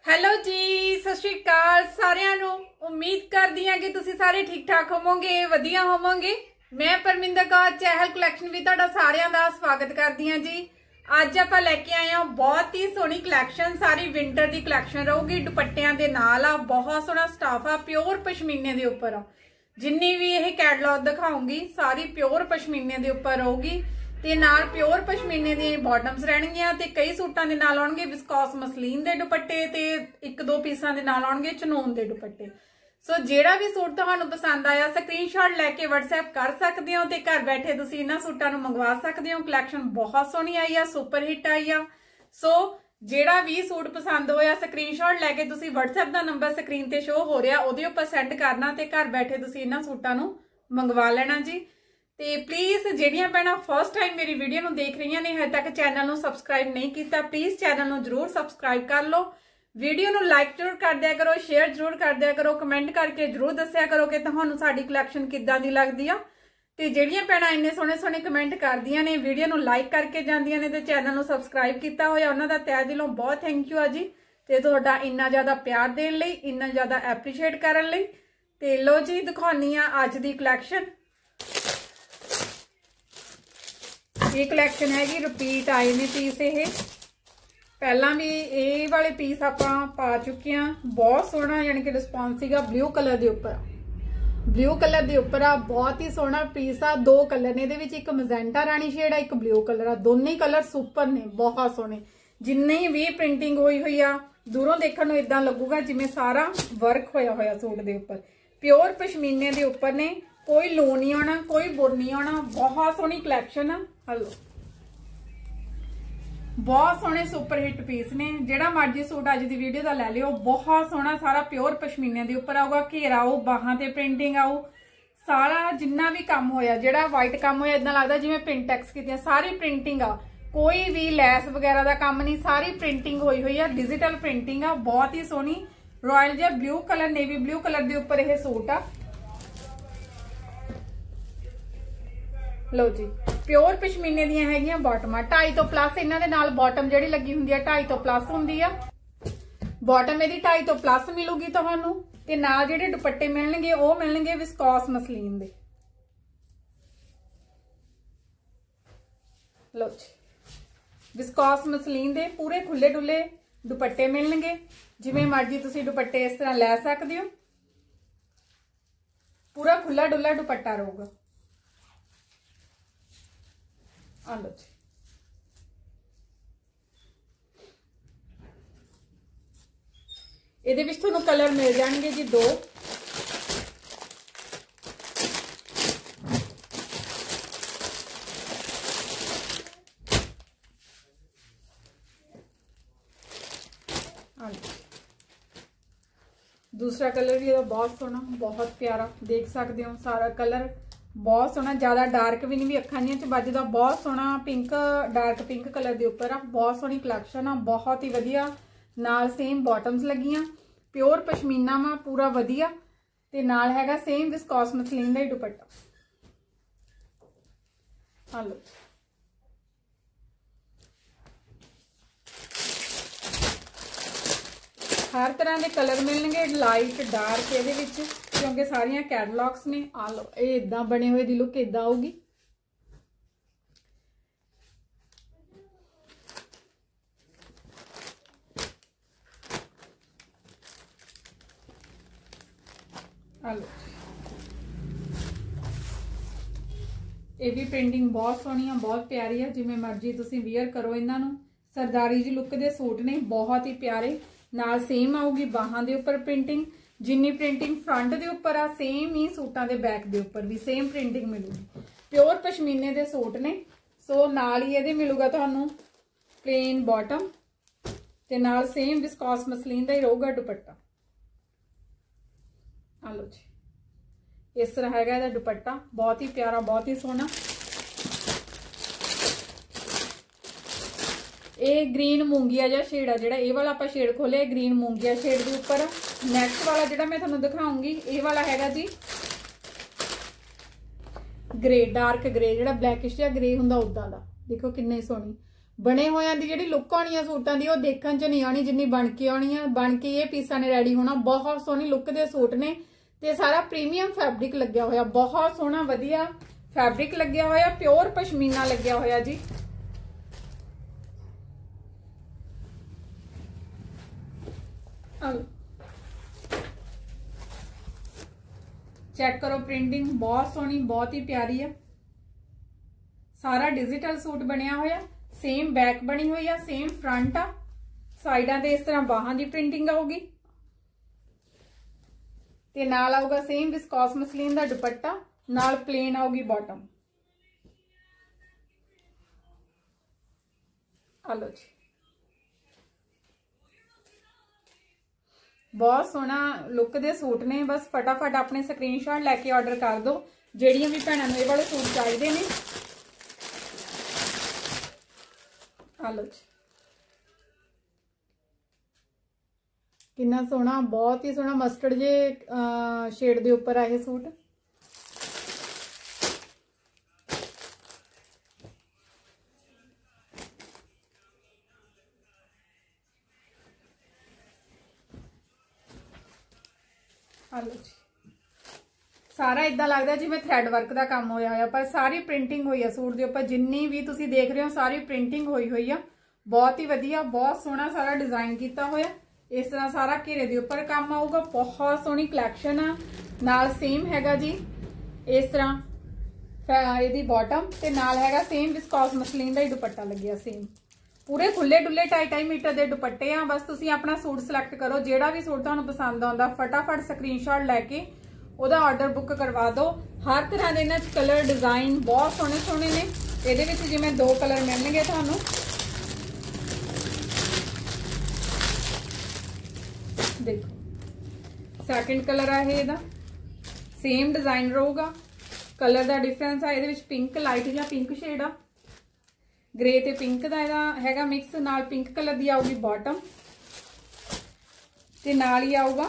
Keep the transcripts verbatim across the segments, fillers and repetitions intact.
Hello जी, सत श्री अकाल सारिਆਂ ਨੂੰ। उम्मीद करदी हां कि तुसीं सारे ठीक ठाक होवोगे, वधिया होवोगे। मैं परमिंदर कौर चहल कलैक्शन भी तुहाडा सारिਆਂ ਦਾ स्वागत करदी हां जी। ਅੱਜ ਆਪਾਂ ਲੈ ਕੇ ਆਏ ਹਾਂ बहुत ही सोहनी कलैक्शन, सारी विंटर ਦੀ कलैक्शन ਰਹੂਗੀ। दुपट्टिਆਂ ਦੇ ਨਾਲ ਆ, बहुत सोहना स्टाफ आ, प्योर पशमीने ਦੇ ਉੱਪਰ ਆ। जिन्नी भी ਇਹ कैटलॉग दिखाऊंगी सारी प्योर पशमीने ਦੇ ਉੱਪਰ ਰਹੂਗੀ ਤੇ ਨਾਲ प्योर पशमीने दी बॉटम्स रहणगीਆਂ ਤੇ कई सूटां ਦੇ ਨਾਲ ਆਉਣਗੇ विस्कोस मसलीन ਦੇ दुपट्टे ਤੇ ਇੱਕ ਦੋ ਪੀਸਾਂ ਦੇ ਨਾਲ ਆਉਣਗੇ ਚਨੋਨ ਦੇ दुपट्टे। सो ਜਿਹੜਾ ਵੀ सूट ਤੁਹਾਨੂੰ पसंद आया स्क्रीनशॉट लैके WhatsApp कर सकते हो ਤੇ घर बैठे ਤੁਸੀਂ ਇਹਨਾਂ सूटां ਨੂੰ ਮੰਗਵਾ ਸਕਦੇ ਹੋ। कलैक्शन बहुत सोहनी आई आ, सुपर हिट आई आ। सो ਜਿਹੜਾ ਵੀ सूट पसंद होया स्क्रीनशॉट लैके ਤੁਸੀਂ WhatsApp ਦਾ नंबर स्क्रीन ਤੇ शो हो रहा ਉਹਦੇ ਉੱਪਰ ਸੈਂਡ ਕਰਨਾ ਤੇ घर बैठे ਤੁਸੀਂ ਇਹਨਾਂ सूटां ਨੂੰ ਮੰਗਵਾ ਲੈਣਾ ਜੀ। ਤੇ ਪਲੀਜ਼ ਜਿਹੜੀਆਂ ਭੈਣਾਂ ਫਸਟ ਟਾਈਮ ਮੇਰੀ ਵੀਡੀਓ ਨੂੰ ਦੇਖ ਰਹੀਆਂ ਨੇ ਹਜੇ ਤੱਕ ਚੈਨਲ ਨੂੰ ਸਬਸਕ੍ਰਾਈਬ ਨਹੀਂ ਕੀਤਾ, ਪਲੀਜ਼ ਚੈਨਲ ਨੂੰ ਜਰੂਰ ਸਬਸਕ੍ਰਾਈਬ ਕਰ ਲਓ। ਵੀਡੀਓ ਨੂੰ ਲਾਈਕ ਜਰੂਰ ਕਰ ਦਿਆ ਕਰੋ, ਸ਼ੇਅਰ ਜਰੂਰ ਕਰ ਦਿਆ ਕਰੋ, ਕਮੈਂਟ ਕਰਕੇ ਜਰੂਰ ਦੱਸਿਆ ਕਰੋ ਕਿ ਤੁਹਾਨੂੰ ਸਾਡੀ ਕਲੈਕਸ਼ਨ ਕਿੱਦਾਂ ਦੀ ਲੱਗਦੀ ਆ। ਤੇ ਜਿਹੜੀਆਂ ਭੈਣਾਂ ਇੰਨੇ ਸੋਹਣੇ ਸੋਹਣੇ ਕਮੈਂਟ ਕਰਦੀਆਂ ਨੇ, ਵੀਡੀਓ ਨੂੰ ਲਾਈਕ ਕਰਕੇ ਜਾਂਦੀਆਂ ਨੇ ਤੇ ਚੈਨਲ ਨੂੰ ਸਬਸਕ੍ਰਾਈਬ ਕੀਤਾ ਹੋਇਆ, ਉਹਨਾਂ ਦਾ ਤਹਿ ਦਿਲੋਂ ਬਹੁਤ ਥੈਂਕ ਯੂ ਆ ਜੀ। ਤੇ ਤੁਹਾਡਾ ਇੰਨਾ ਜ਼ਿਆਦਾ ਪਿਆਰ ਦੇਣ ਲਈ, ਇੰਨਾ ਜ਼ਿਆਦਾ ਐਪਰੀਸ਼ੀਏਟ ਕਰਨ ਲਈ। ਤੇ ਲੋ ਜੀ ਦਿਖਾਉਣੀ ਆ ਅੱਜ ਦੀ ਕਲੈਕਸ਼ਨ। ये कलैक्शन हैगी रिपीट आए ने पीस। ये पहला भी ये वाले पीस आप पा चुके हैं, बहुत सोहना यानी कि रिस्पॉन्स सीगा। ब्लू कलर के उपर, ब्लू कलर के उपर आ, बहुत ही सोहना पीस आ। दो कलर ने, एक मजेंटा रानी शेड आ, एक ब्लू कलर आ। दोनों कलर सुपर ने, बहुत सोहने। जिन्नी भी प्रिंटिंग हुई हुई आ, दूरों देखने को इदां लगूगा जिवें सारा वर्क होया होया सूट के उपर। प्योर पशमीने के उपर ने, कोई लो नहीं आना, कोई बुर नहीं आना। बहुत सोहनी कलैक्शन आ। हलो बहुत सोहने सुपर हिट पीस ने। जेड़ा मर्जी सूट अज दी वीडियो दा लै लियो, बहुत सोहना सारा प्योर पशमीने दे उपर आऊगा। घेरा आऊ, बाहां ते प्रिंटिंग आऊ, सारा जिन्ना भी काम होया, जेड़ा वाइट काम होया इदां लगदा जिवें प्रिंटेक्स कीती, सारी प्रिंटिंग आ। कोई भी लैस वगैरह दा काम नहीं, सारी प्रिंटिंग होई हुई आ, डिजिटल प्रिंटिंग आ। बहुत ही सोहनी रॉयल जिहा blue colour, navy blue colour दे उपर यह सूट आ। लो जी प्योर पशमीने दियां हैगियां बॉटमां, ढाई तो प्लस इन्हां दे नाल बॉटम जिहड़ी लगी हुंदी है ढाई तो प्लस हुंदी आ। बॉटम इहदी ढाई तो प्लस मिलूगी तुहानू ते नाल जिहड़े दुपट्टे मिलणगे ओह मिलणगे विस्कोस मसलीन दे। लो जी विस्कोस मसलीन दे पूरे खुले डुले दुपट्टे मिलणगे। जिवें मर्जी तुसीं दुपट्टे इस तरह लै सकदे हो, पूरा खुला डुला दुपट्टा रहूगा। आ लो जी ਇਹਦੇ ਵਿੱਚ ਤੁਹਾਨੂੰ ਕਲਰ ਮਿਲ ਜਾਣਗੇ ਜੀ ਦੋ। दूसरा कलर भी बहुत सोहना, बहुत प्यारा, देख सकते हो सारा कलर बहुत सोहना, ज्यादा डार्क भी नहीं भी अखां च बजदा। बहुत सोहना पिंक, डार्क पिंक कलर के उपर आ। बहुत सोहनी कलैक्शन आ, बहुत ही वधिया। नाल सेम बॉटम्स लगियां, प्योर पशमीना वा पूरा वधिया ते नाल हैगा सेम विस्कोस मसलीन दा ही दुपट्टा। हालो हर तरह के कलर मिलणगे, लाइट डार्क इहदे विच, क्योंकि सारियां कैटलॉग्स ने। आ लो ये इदां बने हुए दी लुक इदां आऊगी। आ लो ये भी प्रिंटिंग बहुत सोहनी है, बहुत प्यारी है। जिवें मर्जी तुसीं वियर करो इन्हां नूं। सरदारी जी लुक दे सूट ने, बहुत ही प्यारे। नाल सेम आऊगी बाहां दे उपर प्रिंटिंग, जिन्नी प्रिंटिंग फ्रंट दे उपर आ सेम ही सूटां दे बैक दे उपर भी सेम प्रिंटिंग मिलूगी। प्योर पशमीने दे सूट ने। सो नाल ही इहदे मिलूगा तुहानू प्लेन बॉटम ते नाल सेम विस्कोस मसलीन दा ही रहूगा दुपट्टा। आ लो जी इस तरह हैगा इहदा दुपट्टा, बहुत ही प्यारा, बहुत ही सोहना। ये ग्रीन मूंगिया जिहा शेड आ, जिहड़ा ये वाला आपां शेड खोलिया ग्रीन मूंगिया शेड के उपर। नैक्सट वाला जिहड़ा मैं तुहानूं दिखाऊंगी ये वाला हैगा जी ग्रे, डार्क ग्रे, जिहड़ा ब्लैकिश जिहा ग्रे हुंदा उदां दा। देखो किन्नी सोहनी बने होयां दी जिहड़ी लुक आनी है सूटां दी, ओह देखण च नहीं आनी जिन्नी बन के आनी है। बन के ये पीसां ने रेडी होना। बहुत सोहनी लुक दे सूट ने ते सारा प्रीमियम फैब्रिक लग्या होया, बहुत सोहना वधिया फैब्रिक लग्या होया, प्योर पशमीना लग्या होया जी। चेक करो प्रिंटिंग बहुत सोहनी, बहुत ही प्यारी है। सारा डिजिटल सूट बनया होया, सेम बैक बनी हुई है, सेम फ्रंट आ, साइडां ते इस तरह बाहां दी प्रिंटिंग आऊगी ते नाल आऊगा सेम विस्कोस मसलिन दा दुपट्टा, नाल प्लेन आऊगी बॉटम। आ लो जी, बहुत सोहना लुक दे सूट ने। बस फटाफट अपने स्क्रीनशॉट लैके ऑर्डर कर दो ਜਿਹੜੀਆਂ भी भैनों ਨੂੰ ਇਹ वाले सूट चाहिए ने। आ लो जी, कितना सोहना, बहुत ही सोहना मस्टर्ड जे शेड दे उपर है सूट। लो जी, सारा इदा लगता जिवें थ्रैड वर्क का काम होया होया, पर सारी प्रिंटिंग हुई है सूट के उपर। जिन्नी भी तुसी देख रहे हो सारी प्रिंटिंग हुई हुई है। बहुत ही वधिया, बहुत सोहना सारा डिजाइन किया होया। इस तरह सारा घेरे के उपर काम आऊगा। बहुत सोहनी कलैक्शन आ, नाल सेम हैगा जी इस तरह इहदी बॉटम ते नाल हैगा सेम विस्कोस मसलिन दा ही दुपट्टा लग्या। सेम पूरे खुले डुले ढाई ढाई मीटर के दुपट्टे आ। बस तुसी अपना सूट सिलेक्ट करो, जेड़ा भी सूट तुहानूं पसंद आउंदा फटाफट स्क्रीनशॉट लैके ओहदा ऑर्डर बुक करवा दो। हर तरह के इन्हां च कलर डिजाइन बहुत सोहने सोहने ने। इहदे विच जिवें दो कलर मिलणगे तुहानूं, देखो सैकेंड कलर है इहदा, सेम डिजाइन रहूगा, कलर का डिफरेंस है। इहदे विच पिंक लाइट या पिंक शेड आ, ग्रे ते पिंक दा इहदा हैगा मिक्स, नाल पिंक कलर दी आऊगी बॉटम ते नाल ही आऊगा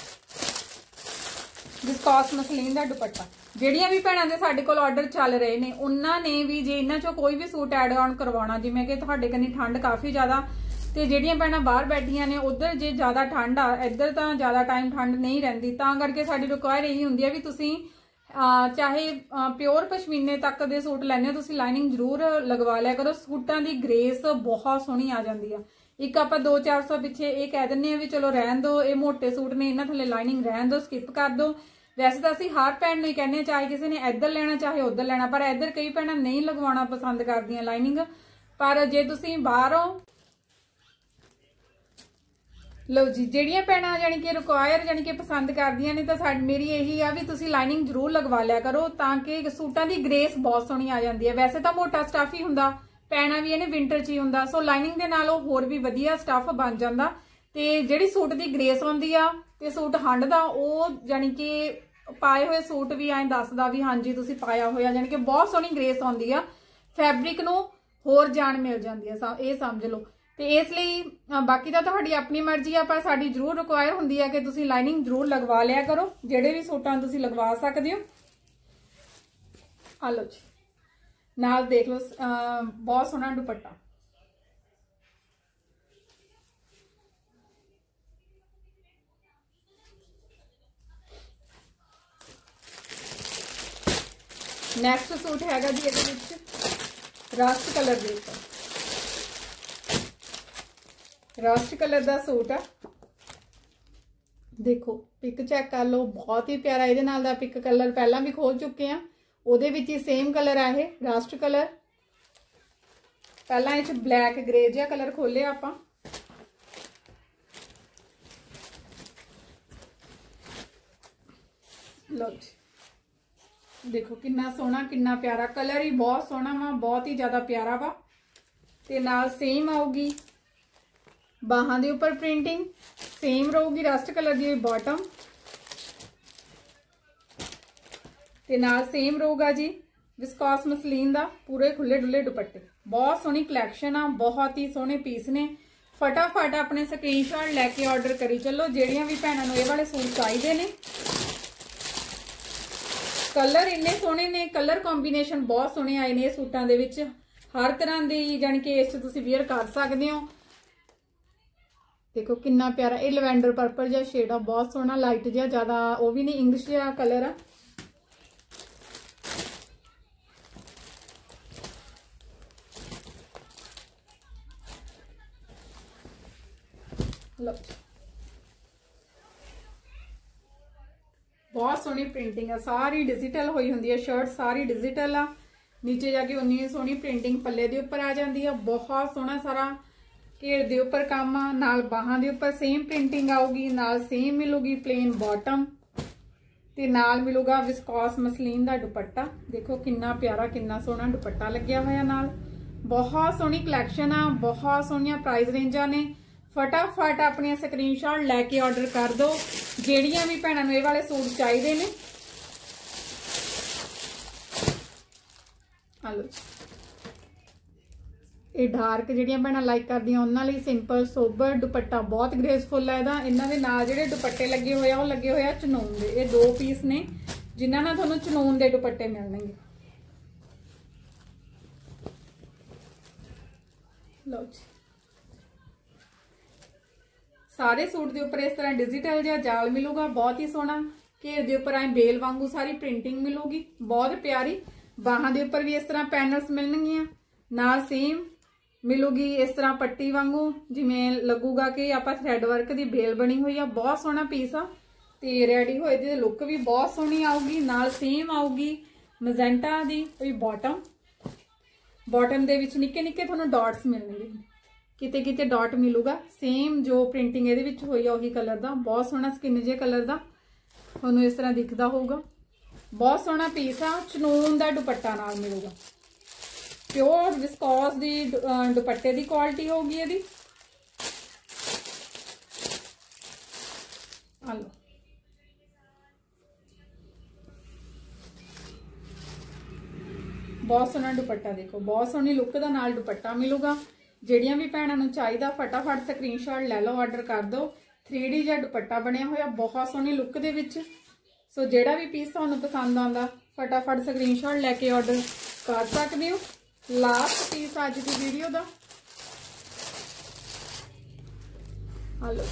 विस्कोस मसलिन दा दुपट्टा। ਜਿਹੜੀਆਂ भी भैणां दे साडे कोल ऑर्डर चल रहे ने उन्हां ने भी जे इन्हां चों कोई भी सूट एड ऑन करवाउणा, जिवें कि तुहाडे कन्नी ठंड काफ़ी ज़्यादा ते ਜਿਹੜੀਆਂ भैणां बाहर बैठियां ने उधर जे ज़्यादा ठंड आ, इधर तां ज़्यादा टाइम ठंड नहीं रहिंदी, तां करके साडी रिक्वायर यही हुंदी है भी तुसीं चाहे प्योर पशमीने तक दे सूट लैने हो तुसीं लाइनिंग जरूर लगवा लिया करो। सूटां दी ग्रेस बहुत सोहनी आ जांदी आ। एक आपां दो चार सौ पिछे ये कह दिंदे आ भी चलो रहन दो, ये मोटे सूट ने इन्हां थल्ले लाइनिंग रहन दो, स्किप कर दो। वैसे तो असीं हर भैन नूं कहने चाहे किसी ने इधर लेना चाहे उधर लेना, पर इधर कई भैणां नहीं लगवाउणा पसंद करदियां लाइनिंग। पर जे तुसीं बाहरों लो जी, ਜਿਹੜੀਆਂ ਭੈਣਾਂ जानी कि रिक्वायर जानी कि पसंद करदियां ने तो साडी मेरी यही आ भी तुसीं लाइनिंग जरूर लगवा लिया करो ताकि सूटां दी ग्रेस बहुत सोहनी आ जांदी है। वैसे तो मोटा स्टफ ही हुंदा, पैना भी इहने विंटर च ही हुंदा, सो लाइनिंग दे नाल होर भी वधिया स्टफ बन जांदा ते जिहड़ी सूट दी ग्रेस आउंदी आ ते सूट हंडदा ओह जानी कि पाए हुए सूट भी ऐं दसदा भी हाँ जी तुसीं पाया होया, जानी कि बहुत सोहनी ग्रेस आउंदी आ। फैब्रिक नूं होर जान मिल जांदी है, ये समझ लो। तो इसलिए बाकी तो तुहाडी अपनी मर्जी आ, पर साडी जरूर रिक्वायर हुंदी है कि तुसीं लाइनिंग जरूर लगवा लिया करो। जिहड़े भी सूटां तुसीं लगवा सकदे हो। आ लो जी, नाल देख लो बहुत सोहना दुपट्टा। नैक्सट सूट हैगा जी इहदे विच रस्ट कलर दे उपर, रस्ट कलर का सूट है। देखो पिक चेक कर लो, बहुत ही प्यारा। ये नाल दा पिक कलर पहला भी खोल चुके हैं, उहदे विच ही सेम कलर है ये रस्ट कलर। पहला इस ब्लैक ग्रे जिहा कलर खोले आपां, लो जी देखो कितना सोहना कितना प्यारा कलर ही बहुत सोहना वा, बहुत ही ज़्यादा प्यारा वा। ते नाल सेम आऊगी बाहां दे उपर प्रिंटिंग, सेम रहूगी रस्ट कलर की बॉटम ते नाल सेम रहूगा जी विस्कोस मसलिन दा पूरे खुले डुले दुपट्टे। बहुत सोहनी कलैक्शन आ, बहुत ही सोहने पीस ने। फटाफट अपने स्क्रीनशॉट लैके ऑर्डर करी चलो ਜਿਹੜੀਆਂ भी भैणां नूं ਇਹ वाले सूट चाहिए ने। कलर इन्ने सोहने ने, कलर कॉम्बीनेशन बहुत सोहने आए ने सूटां दे विच। हर तरह की जानी कि इस तुसी वेयर कर सकते हो। देखो कितना प्यारा ये लवैंडर पर्पल जिहा शेड आ, बहुत सोहना लाइट जिहा, ज़्यादा वो भी नहीं इंग्लिश जिहा कलर आ। लो बहुत सोहनी प्रिंटिंग है, सारी डिजिटल हुई हुंदी है, शर्ट सारी डिजिटल आ। नीचे जाके उन्नी सोहनी प्रिंटिंग पल्ले दे उपर आ जाती है, बहुत सोहना सारा घेर दे उपर काम आ, नाल बाहां दे उपर सेम प्रिंटिंग आऊगी, नाल सेम मिलूगी प्लेन बॉटम ते नाल मिलूगा विस्कॉस मसलीन दा दुपट्टा। देखो कितना प्यारा कितना सोहना दुपट्टा लग्या होया नाल, बहुत सोहनी कलैक्शन आ, बहुत सोहनिया प्राइस रेंजा ने। फटाफट अपने स्क्रीनशॉट लैके ऑर्डर कर दो जेड़ियां भी भैणां नूं इह वाले सूट चाहिए ने। हलो ये डार्क जिहड़ियां भैणां लाइक करदियां उन्हां लई सिंपल सोबर दुपट्टा बहुत ग्रेसफुल है इहदा। इन्हां दे नाल जिहड़े दुपट्टे लगे होए आ ओह लगे होए आ चनून दे, ये दो पीस ने जिन्हां नाल तुहानूं चनून दे दुपट्टे मिलणगे। लो जी सारे सूट के उपर इस तरह डिजिटल जिहा जाल मिलूगा, बहुत ही सोहना घेर के उपर आए बेल वांगू सारी प्रिंटिंग मिलूगी, बहुत प्यारी। बाहां के उपर भी इस तरह पैनल्स मिलणगियां, नाल सेम मिलूगी इस तरह पट्टी वांगू, जिवें लगूगा कि आपां थ्रैड वर्क की बेल बनी हुई है। बहुत सोहना पीस आ ते रेडी होए दी लुक भी बहुत सोहनी आऊगी। नाल सेम आऊगी मजेंटा दी कोई बॉटम, बॉटम दे विच निक्के निक्के तुहानूं डॉट्स मिलणगे, किते किते डॉट मिलूगा। सेम जो प्रिंटिंग ये हुई है उही कलर का, बहुत सोहना स्किन जे कलर का तुहानूं इस तरह दिखता होगा। बहुत सोहना पीस आ, चनून का दुपट्टा नाल मिलूगा, प्योर विस्कॉस दी दुपट्टे की क्वालिटी होगी इहदी। आलो बहुत सोहना दुपट्टा, देखो बहुत सोहनी लुक दा नाल दुपट्टा मिलूगा। ਜਿਹੜੀਆਂ भी भैणां नूं चाहिदा फटाफट स्क्रीनशॉट लै लो, ऑर्डर कर दो। थ्री डी जिहा दुपट्टा बनया होया बहुत सोहनी लुक दे विच। सो जिहड़ा भी पीस तुहानूं पसंद आंदा फटाफट स्क्रीनशॉट लैके ऑर्डर कर सकदे हो। लास्ट पीस अज की वीडियो दा, हलो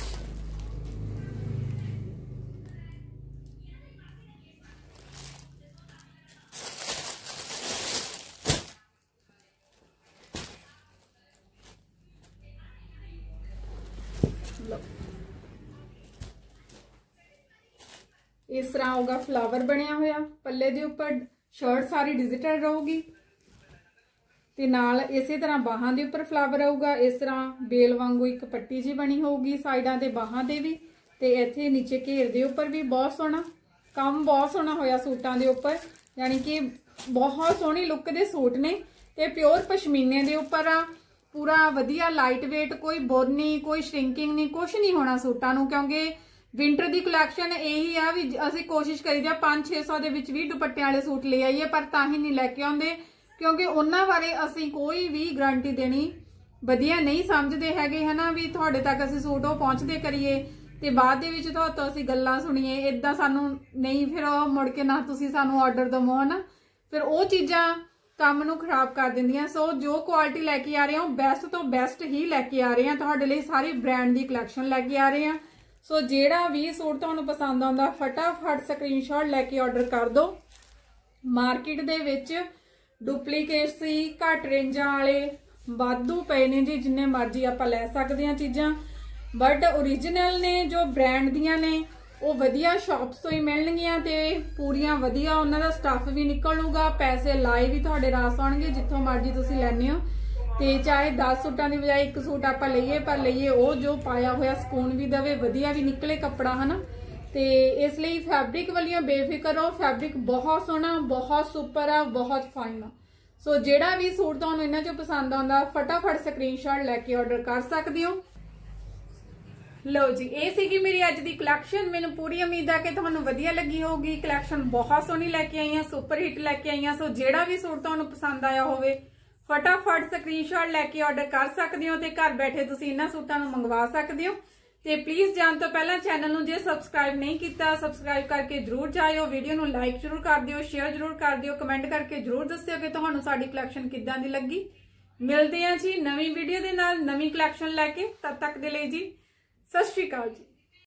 इस तरह होगा फ्लावर बनया होया, पल्ले दे उपर शर्ट सारी डिजिटल रहूगी ते नाल इसे तरह बाहां दे उपर फ्लावर आऊगा। इस तरह बेल वांगू एक पट्टी जी बनी होगी साइडां ते बाहां ते भी, ते इत्थे नीचे घेर दे उपर भी बहुत सोहना काम, बहुत सोहना होया सूटां दे उपर, यानी कि बहुत सोहनी लुक दे सूट ने ते प्योर पशमीने दे उपर आ, पूरा वधिया लाइट वेट, कोई बुर नहीं कोई श्रिंकिंग नहीं, कुछ नहीं होना सूटां नूं, क्योंकि विंटर की कलैक्शन यही आ भी असीं कोशिश करीदा पांच छे सौ दे विच भी दुपट्टे वाले सूट ले आइए, पर तां ही नहीं लैके आउंदे क्योंकि उन्हां बारे असीं कोई भी गारंटी देनी वधिया नहीं समझदे हैगे, है ना भी तुहाडे तक असीं सूट वो पहुंचदे करिए ते बाद दे विच तुहाडे असीं गल्लां सुणीए, इदां सानूं नहीं फिर मुड़ के ना तुसीं सानूं ऑर्डर दवो, है ना फिर वो चीज़ां काम नूं खराब कर दिंदियां। सो जो क्वालिटी लैके आ रहे हैं बेस्ट तो बेस्ट ही लैके आ रहे हैं, तुहाडे लई सारी ब्रांड की कलैक्शन लैके आ रहे हैं। सो जेड़ा भी सूट तुहानूं पसंद आउंदा फटाफट स्क्रीनशॉट लैके ऑर्डर कर दो। मार्केट दे विच डुप्लीकेट सी घट रेंजां वाले वाधू पे ने जी, जिन्ने मर्जी आपां लै सकदे हां चीज़ां, बट ओरिजिनल ने जो ब्रांड दियां ने वो वधिया शॉप्स तो ही मिलणगियां ते पूरियां वधिया उन्हां दा स्टफ भी निकलूगा, पैसे लाए भी तुहाडे रास आउणगे जिੱਥੋਂ मर्जी तुसीं लैणे हो। ते चाहे दस सूटां की बजाय एक सूट आपां लईए पर लईए वो जो पाया होया सुकून भी दवे, वधिया भी निकले कपड़ा, है ना। ते इसलिए फैब्रिक वालियां बेफिक्र हो, फैब्रिक बहुत सोहना बहुत सुपर आ, बहुत फाइन आ। सो जेड़ा भी सूट तुहानूं इन्हां चों पसंद आउंदा फटाफट स्क्रीनशॉट लैके ऑर्डर कर सकदे हो। लो जी ये सीगी मेरी अज की कलैक्शन, मैनूं पूरी उम्मीद है कि तुहानूं वधिया लगी होगी। कलैक्शन बहुत सोहनी लैके आई हां, सुपर हिट लैके आई हां। सो जेड़ा भी सूट तुहानूं पसंद आया होवे फटाफट स्क्रीनशॉट लैके ऑर्डर कर सकते हो, ते घर बैठे तुसीं इन्हां सूटां नूं मंगवा सकते हो। ते प्लीज़ जान तो पहला चैनल नूं जे सबसक्राइब नहीं किया सबसक्राइब करके जरूर जाइयो, वीडियो नूं लाइक जरूर कर दिओ, शेयर जरूर कर दिओ, कमेंट करके जरूर दस्सिओ कि तुहानूं साडी कलैक्शन किद्दां दी लगी। मिलते हैं जी नवी वीडियो दे नाल नवी कलैक्शन लैके। तद तक दे लिए जी सत श्री अकाल जी।